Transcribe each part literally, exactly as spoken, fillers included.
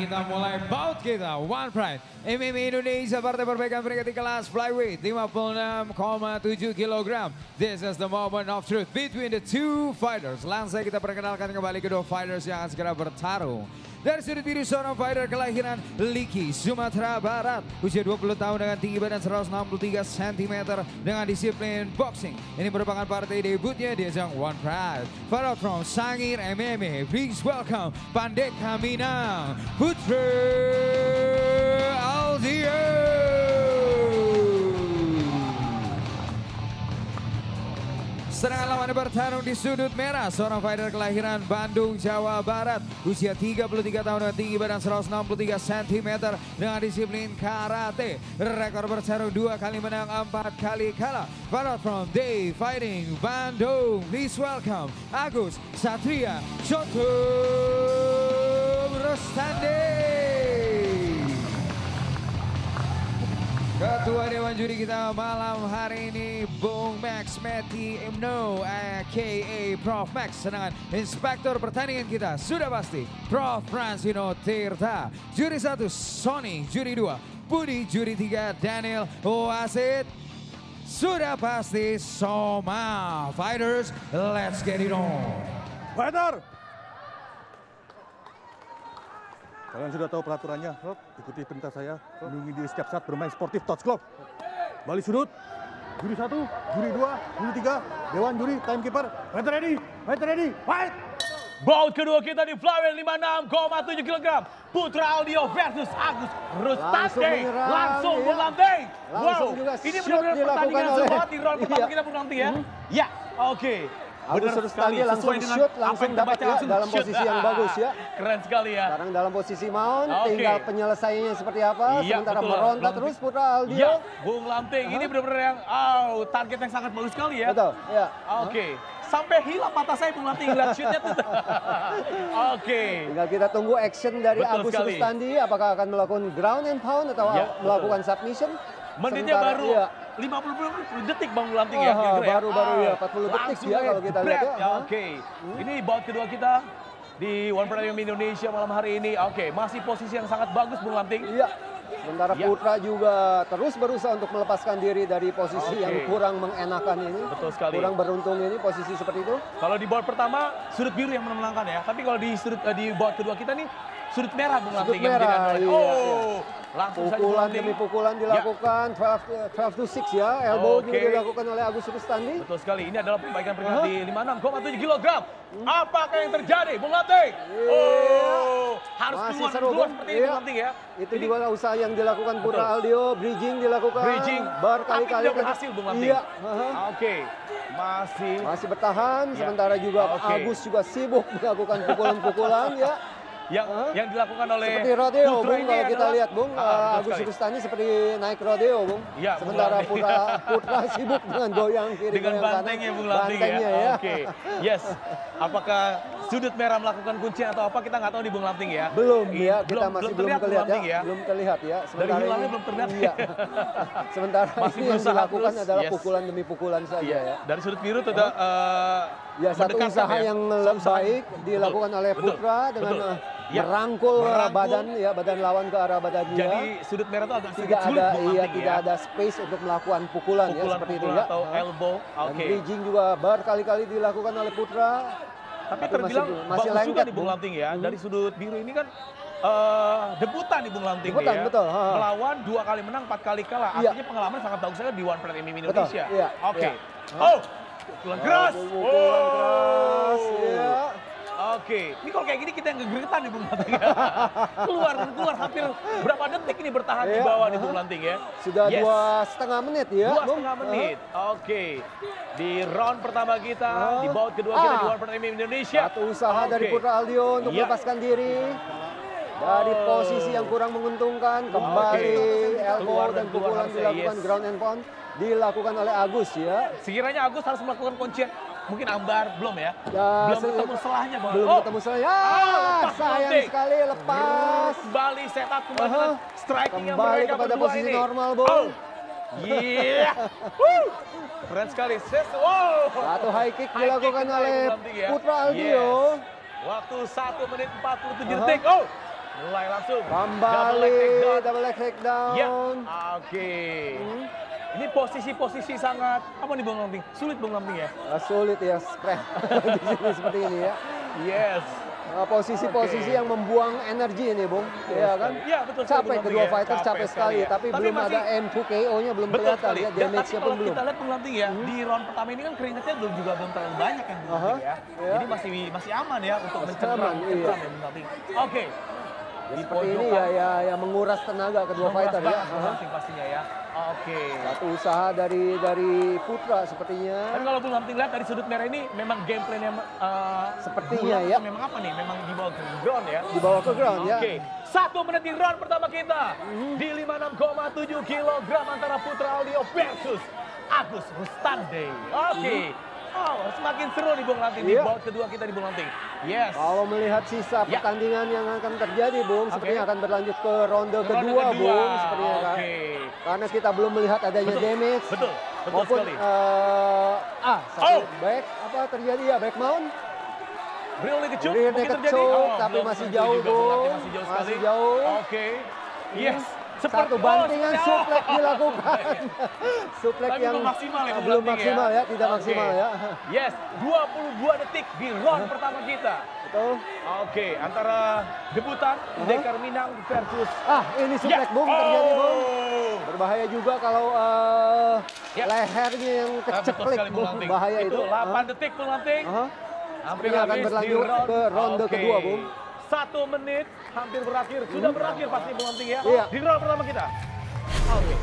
kita mulai bout kita. One Pride M M A Indonesia, partai perbaikan peringkat di kelas flyweight lima puluh enam koma tujuh kilogram. This is the moment of truth between the two fighters. Langsung kita perkenalkan kembali kedua fighters yang akan segera bertarung. Dari sudut biru seorang fighter kelahiran Liki, Sumatera Barat. Usia dua puluh tahun dengan tinggi badan seratus enam puluh tiga sentimeter dengan disiplin boxing. Ini merupakan partai debutnya di ajang One Pride. Fighter from Sangir M M A, please welcome Pandeka Minang, Putra Aldio. Sedangkan lawan bertarung di sudut merah, seorang fighter kelahiran Bandung, Jawa Barat. Usia tiga puluh tiga tahun dengan tinggi badan seratus enam puluh tiga sentimeter dengan disiplin karate. Rekor bertarung dua kali menang, empat kali kalah. Fighter from Day Fighting Bandung, please welcome Agus Satria Shoto Rostande. Ketua Dewan Juri kita malam hari ini, Bung Max Meti Imno, aka Prof Max. Sedangkan inspektor pertandingan kita sudah pasti Prof Francino Tirta. Juri satu Sony, juri dua Budi, juri tiga Daniel Wasit. Sudah pasti Soma. Fighters, let's get it on. Fighter! Kalian sudah tahu peraturannya, Rob. Ikuti perintah saya, lindungi diri setiap saat bermain sportif touch glove. Balik sudut, juri satu, juri dua, juri tiga, Dewan Juri, timekeeper, fighter ready, fighter ready, fight! Bout kedua kita di flyweight lima puluh enam koma tujuh kilogram. Putra Aldio versus Agus Rustande. Langsung Bung Lanting. Wow, ini benar-benar pertandingan semangat di round pertama kita Bung Lanting ya. Ya, oke. Agus Rustande langsung shoot, langsung dapat ya dalam posisi yang bagus ya. Keren sekali ya. Sekarang dalam posisi mount, okay. Tinggal penyelesaiannya seperti apa. Ya, sementara betul, meronta terus Putra Aldio. Ya, Bung Lanting, uh-huh. Ini benar-benar yang oh, target yang sangat bagus sekali ya. Betul, ya. Oke. Okay. Sampai hilang mata saya Bung Lanting lihat shootnya tuh. Oke. Okay. Tinggal kita tunggu action dari Betul Agus sekali. Rustande, apakah akan melakukan ground and pound atau ya, melakukan betul. submission. Menitnya sementara, baru iya. lima puluh detik Bang Lanting oh, ya. Baru-baru ya, ya empat puluh detik ya kalau kita lihat ya. ya Oke, okay. hmm. Ini bout kedua kita di One Pride Indonesia malam hari ini. Oke, okay. Masih posisi yang sangat bagus Bung Lanting. Iya. Sementara ya. Putra juga terus berusaha untuk melepaskan diri dari posisi okay. yang kurang mengenakan ini. Betul sekali. Kurang beruntung ini posisi seperti itu. Kalau di bout pertama sudut biru yang menangkan ya. Tapi kalau di sudut uh, di bout kedua kita nih sudut merah Bung Lanting. Sudut merah, iya, oh, iya. Langsung pukulan saja demi pukulan dilakukan, ya. twelve to six ya. Elbow okay. juga dilakukan oleh Agus Rustande. Betul sekali. Ini adalah perbaikan peringkat uh-huh. di lima puluh enam koma tujuh kilogram. Hmm. Apakah yang terjadi Bung Lanting? Yeah. Oh, harus masih keluar seru keluar seperti iya. itu Bung Lanting ya. Itu ini. Juga usaha yang dilakukan Putra Aldio, bridging dilakukan. Bridging. Berkali-kali. Tapi tidak berhasil Bung Lanting. Iya. Uh-huh. Oke. Okay. Masih. Masih bertahan. Ya. Sementara juga okay. Agus juga sibuk melakukan pukulan-pukulan ya. Yang uh-huh. yang dilakukan oleh seperti rodeo Putra Bung, kalau kita lihat Bung, ah, uh, Agus Rustande seperti naik rodeo Bung. Ya, sementara Bung Putra, Putra sibuk dengan goyang kiri dengan goyang bantengnya kanan. Bung Lanting ya. ya. Oke, okay. Yes. Apakah sudut merah melakukan kuncian atau apa kita nggak tahu di Bung Lanting ya. Belum ya, kita belum, masih belum belum terlihat ya. ya. Belum terlihat ya. Sementara dari hilangnya belum terlihat. Iya. Sementara masih ini yang dilakukan terus, adalah yes. pukulan demi pukulan saja iya. ya. Dari sudut biru tidak uh, ya satu usaha ya. yang lebih baik dilakukan betul. oleh Putra betul. dengan betul. Ya, merangkul, merangkul badan ya badan lawan ke arah badan dia. Jadi sudut merah itu agak tidak sulit ada iya ya. tidak ada space untuk melakukan pukulan, pukulan ya seperti pukulan itu ya. Atau elbow. Oke. Okay. Bridging juga berkali-kali dilakukan oleh Putra. Tapi, Tapi terbilang masih, masih bagus juga di Bung Lanting ya. Hmm. Dari sudut biru ini kan uh, debutan di Bung Lanting debutan, ya. Betul. Ha. Melawan dua kali menang, empat kali kalah. Iya. Artinya pengalaman sangat bagus sekali di One Pride M M A Indonesia. Iya. Oke. Okay. Iya. Oh, pukulan keras. Pukulan oh. keras. Iya. Oke, ini kalau kayak gini kita yang gegertan nih Bung Lanting ya. keluar keluar hampir berapa detik ini bertahan yeah. di bawah nih Bung Lanting ya. Sudah yes. dua setengah menit ya. Dua setengah menit. Uh. Oke, okay. Di round pertama kita, uh. di bout kedua ah. kita di One Pride M M A Indonesia. Satu usaha okay. dari Putra Aldio untuk yeah. melepaskan diri. Dari oh. posisi yang kurang menguntungkan, kembali okay. elbow keluar dan pukulan dilakukan yes. ground and pound dilakukan oleh Agus ya. Sekiranya Agus harus melakukan kuncian. Mungkin Ambar belum ya? ya belum ketemu selahnya Bang. Belum oh. ketemu selahnya. Ya, ah, sayang nanti. sekali lepas. Kembali setup kembali uh -huh. striking yang kembali mereka kepada berdua posisi ini. normal, Bung. Oh. Iya. Yeah. Keren sekali. Wow. Satu high kick high dilakukan kick oleh ya. Putra Aldio. Yes. Waktu satu menit empat puluh tujuh detik. Oh. mulai langsung. Kembali double leg takedown. Ya, oke. Hmm. Ini posisi-posisi sangat, apa nih Bung Lamping? Sulit Bung Lamping ya? Uh, sulit ya, scrap di sini seperti ini ya. Yes. Posisi-posisi uh, okay. yang membuang energi ini, Bung. Iya kan? Iya, betul. Capek kedua ya. fighter, capek, capek sekali. Ya. Tapi, tapi belum masih, ada M dua K O-nya, belum kelihatan ya. Damage-nya pun belum. Kita lihat Bung Lamping ya, hmm. di round pertama ini kan keringatnya belum juga belum terlalu banyak kan Bung uh -huh. ya. Yeah. Jadi masih masih aman ya untuk mencengkram iya. ya Bung Lamping. Oke. Okay. Ya, seperti ini ya, ya, ya menguras tenaga kedua menguras fighter ya. Uh -huh. pastinya ya. Oke. Okay. Satu usaha dari dari Putra sepertinya. Tapi kalau Bung Lamping lihat dari sudut merah ini memang game plan-nya uh, sepertinya ya. Memang apa nih? Memang dibawa ke ground ya. Dibawa ke ground ya. Oke. Okay. Satu menit di round pertama kita. Mm-hmm. Di lima puluh enam koma tujuh kilogram antara Putra Aldio versus Agus Rustandi. Oke. Okay. Mm-hmm. Oh, semakin seru nih Bung Lamping, yeah. di bout kedua kita di Bung Lamping. Yes. Kalau melihat sisa yeah. pertandingan yang akan terjadi, Bung, okay. sepertinya akan berlanjut ke ronde, ronde kedua, kedua, Bung, sepertinya kan. Okay. Karena kita belum melihat adanya betul. damage. Betul, betul maupun, sekali. Uh, ah, satu oh. back, apa terjadi ya, back mount. Real naked choke, Real naked choke, oh, tapi masih jauh, Bung. Masih jauh sekali. Masih jauh. Oke, okay. yes. Satu bantingan oh, suplek dilakukan. Suplek tapi yang belum maksimal ya, belum maksimal ya, ya tidak okay. maksimal ya. Yes, dua puluh dua detik di round uh-huh. pertama kita. Betul. Oke, okay. antara debutan uh-huh. Dekar Minang versus ah ini suplek yeah. Bung oh. terjadi Bung. Berbahaya juga kalau uh, yeah. lehernya yang keceklek uh, Bung. Bahaya itu. delapan uh-huh. detik Bung Lamping. Uh-huh. Hampir akan berlanjut round, ke ronde okay. kedua Bung. Satu menit hampir berakhir, sudah berakhir pasti Bung Lamping ya. Iya. Di round pertama kita. Oke. Okay.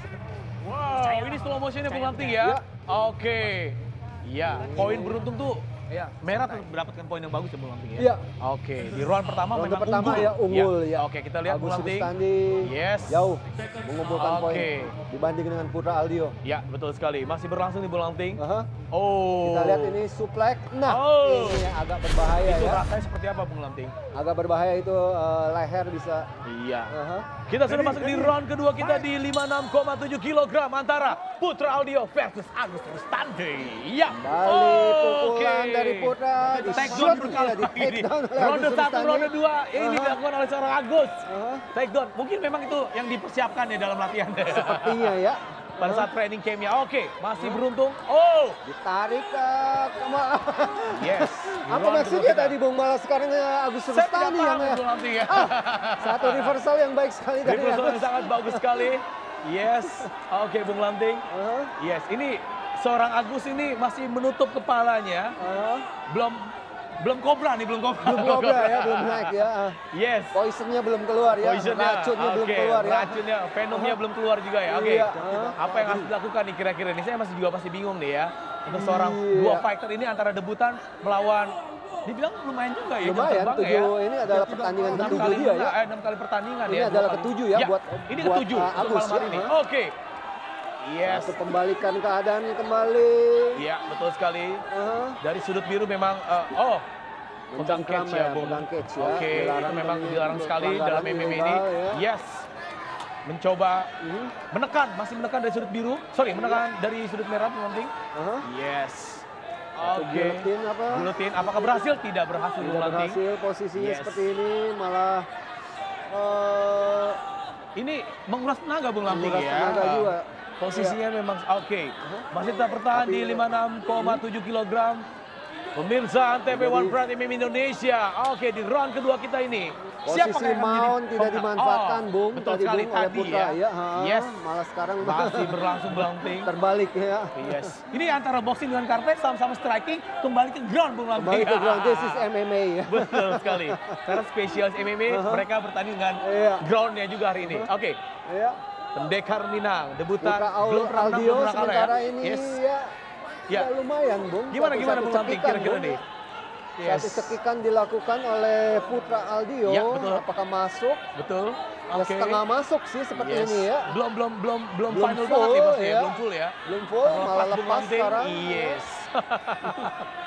Wow, ini slow motionnya Bung Lamping ya. Oke. Okay. Ya, poin beruntung tuh. Ya, merah tuh mendapatkan poin yang bagus ya Bung Lamping ya. Iya. Oke, okay. di round pertama round memang pertama unggul. ya unggul ya. ya. Oke, okay, kita lihat Bung Lamping. Rustandi yes. jauh mengumpulkan okay. poin dibanding dengan Putra Aldio. Ya, betul sekali. Masih berlangsung di Bung Lamping. Uh -huh. Oh. Kita lihat ini suplek. Nah, oh. ini yang agak berbahaya itu ya. Itu rasanya seperti apa Bung Lamping? Agak berbahaya itu uh, leher bisa. Iya. Uh -huh. Kita sudah masuk di round kedua kita di lima puluh enam koma tujuh kilogram antara Putra Aldio versus Agus Rustandi. Iya. Kembali pukulan okay. dari Putra. Di takedown berkali lagi. Ronde satu, ronde dua ini uh -huh. dilakukan oleh seorang Agus. Uh -huh. Takedown. Mungkin memang itu yang dipersiapkan ya dalam latihan. Sepertinya ya. Pada saat training campnya. Oke, masih beruntung. Oh, ditarik ke kemana? Yes. Apa maksudnya tadi Bung malah sekarang Agus Rustandi yang ya. Ah, satu reversal yang baik sekali dari Reversal yang sangat bagus sekali. Yes. Oke, Bung Lamping. Uh -huh. Yes, ini seorang Agus ini masih menutup kepalanya. Uh -huh. Belum belum kobra nih, belum kobra. Belum kobra ya, belum naik ya. Yes. Poisonnya belum keluar ya. Poisonnya. Racunnya okay. belum keluar ya. Racunnya, venomnya uh -huh. belum keluar juga ya. Oke. Okay. Iya. Uh -huh. Apa yang harus dilakukan nih kira-kira nih? Saya masih juga masih bingung nih ya. Untuk seorang iya. dua fighter ini antara debutan melawan dibilang lumayan juga ya. Lumayan, tujuh ya. Ini adalah pertandingan ketujuh dia ya. Eh, enam kali pertandingan ini ya. Ini adalah ketujuh ya, ya buat ini buat, ketujuh uh, Agus malam hari ya. ini. Oke. Okay. Yes. Satu pembalikan keadaan kembali. Iya, betul sekali. Uh -huh. Dari sudut biru memang uh, oh pegang catch ya, Bung. Pegang catch ya. Oke, okay. itu memang dilarang sekali dalam M M A ini. Ya. Yes. Mencoba uh -huh. menekan, masih menekan dari sudut biru. Sorry, menekan dari sudut merah Bung Lamping. Uh -huh. Yes. Oke. Okay. Guillotine apa? Guillotine. Apakah berhasil? Tidak berhasil Bung Lamping. Berhasil, posisinya yes. seperti ini malah uh, ini menguras tenaga Bung Lamping ya. Tenaga juga. Posisinya ya. memang oke. Okay. Masih tetap bertahan Tapi, di lima puluh enam koma tujuh kilogram. Pemirsa Antv One Pride M M A Indonesia. Oke, okay, di round kedua kita ini. Posisi mount tidak dimanfaatkan, oh, Bung. Betul tadi sekali Bung, tadi Putra, ya. ya. Yes. Malah sekarang masih berlangsung Lamping. Terbalik ya. Yes. Ini antara boxing dengan karate sama-sama striking kembali ke ground Bung Lamping. Kembali ke ground. This is M M A ya. Betul sekali. Karena spesialis M M A uh -huh. mereka bertanding dengan yeah. groundnya juga hari ini. Uh -huh. Oke. Okay. Yeah. Pendekar Minang, debutan belum pernah menang, belum pernah kalah ya. Ini yes. ya, ya. ya lumayan, Bung. Gimana satu, gimana satu Bung Lamping kira-kira nih? Yes. Satu cekikan dilakukan oleh Putra Aldio. Ya, betul. Apakah masuk? Betul. Ya, okay. Setengah masuk sih seperti yes. ini ya. Belum belum belum belum, belum final full, banget ya, Bos, ya. ya. Belum full ya. Belum full, malah lepas sekarang. Yes.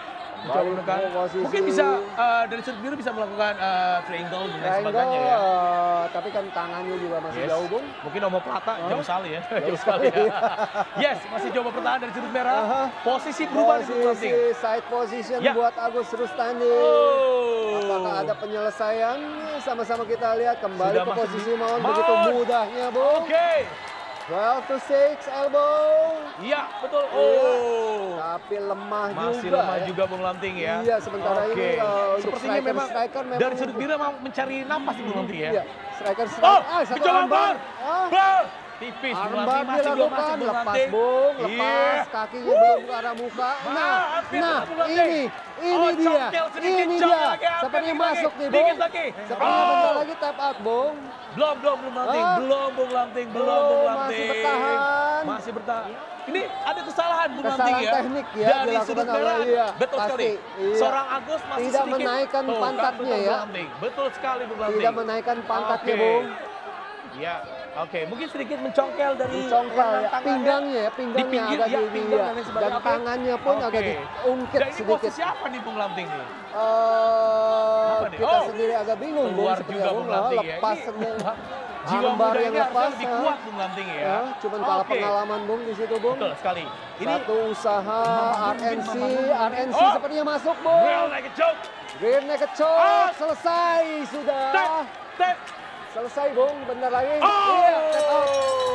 mencoba Balik menekan. ke posisi. Mungkin bisa uh, dari sudut biru bisa melakukan uh, triangle dan lain Triangle, sebagainya ya. uh, tapi kan tangannya juga masih Yes. jauh, Bung. Mungkin Omo Plata Huh? jauh sekali ya. Jauh Jauh sekali ya. sekali. Yes, masih coba pertahan dari sudut merah. Aha. Posisi berubah di Bung Posisi Lamting. side position Ya. buat Agus Rustandi. Oh. Apakah ada penyelesaian? Sama-sama kita lihat kembali Sudah ke masuk posisi di- Maun. Maun. Begitu mudahnya, Bung. Oke. twelve to six elbow. Iya, betul. Iya. Oh. Tapi lemah Masih juga. lemah ya. juga Bung Lamting ya. Iya, sementara Oke. ini uh, untuk Sepertinya striker, memang striker memang dari sudut biru mau mencari napas di Bung Lamting ya. Iya, striker striker. Oh, ah, satu kecoba armbar. bar. Ah, Bar. Tipis Bung armbar Lamting masih belum masuk dilakukan, Bung lepas Lamting. Bung, lepas Iya. kakinya belum ke arah muka. Wah, Nah, hampir nah, Bung Lamting. ini, ini Oh, dia, congkel sedikit, ini congkel dia. lagi, hampir Sepertinya dikit masuk lagi, nih, dikit Bung. lagi. Sepertinya Oh. bentar lagi tap out, Bung. Belum, belum Bung Lamting, Ah. belum Bung Lamting, belum Belum, Bung masih Lamting. bertahan. Masih bertahan. Ini ada kesalahan Bung Kesalahan Lamting ya. teknik ya, Dari dilakukan sudut oleh- merah. iya, Betul pasti, sekali. iya. Seorang Agus masih Tidak sedikit. menaikkan Tuh, kan, pantatnya betul, ya. Bung Lamting. Betul sekali Bung Lamting. Tidak menaikkan pantatnya, Oke. Bung. Ya, oke. Mungkin sedikit mencongkel dari Congkel ya, tangannya. pinggangnya ya, Di pinggangnya pinggir, agak ya, di pinggang ya. dan lain sebagainya. Dan Oke. tangannya pun Oke. agak diungkit Dan ini sedikit. posisi apa nih Bung Lamting nih? Eh, Apa nih? kita Oh, sendiri agak bingung, Bung. Keluar seperti juga apa, Bung Bung. Lamting ya. Lepas Ini semua. jiwa Armbar muda yang ini harusnya lepas, lebih ha? kuat Bung Lamting ya. Ya, cuman kalah Oke. pengalaman, Bung, di situ, Bung. Betul sekali. Ini Satu usaha R N C, R N C Oh. sepertinya masuk, Bung. real like a joke. Rear naked choke, Ah. selesai sudah. Tap, tap. Selesai, Bung, bentar lagi. Oh. Iya, tap out.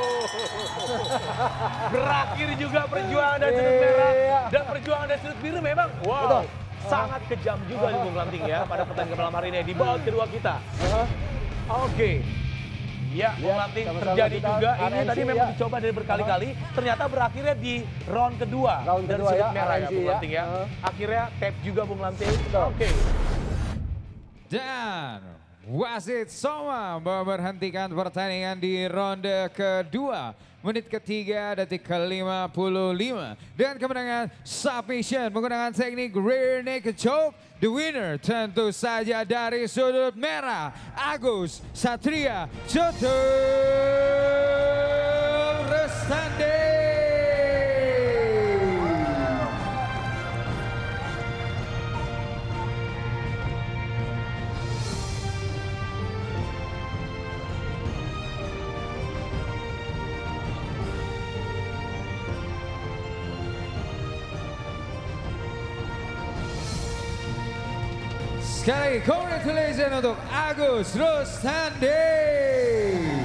Berakhir juga perjuangan dari sudut Iya. merah dan perjuangan dari sudut biru memang wow. Betul. Sangat kejam juga nih Bung Lamting ya pada pertandingan malam hari ini di baut kedua kita. Aha. Oke. Ya, Bung Lihat, Lamting sama-sama terjadi kita, juga. Ini R N C tadi memang ya. dicoba dari berkali-kali. Ternyata berakhirnya di round kedua Round dari kedua sudut ya, merah R N C ya Bung ya. Lamting ya. Uh. Akhirnya tap juga Bung Lamting. Betul. Oke. Dan wasit Soma memberhentikan pertandingan di ronde kedua. Menit ketiga, detik ke lima puluh lima. Dengan kemenangan submission menggunakan teknik rear naked choke. The winner tentu saja dari sudut merah, Agus Satria Coto Rustandi. Sekali lagi, congratulations untuk Agus Rustandi.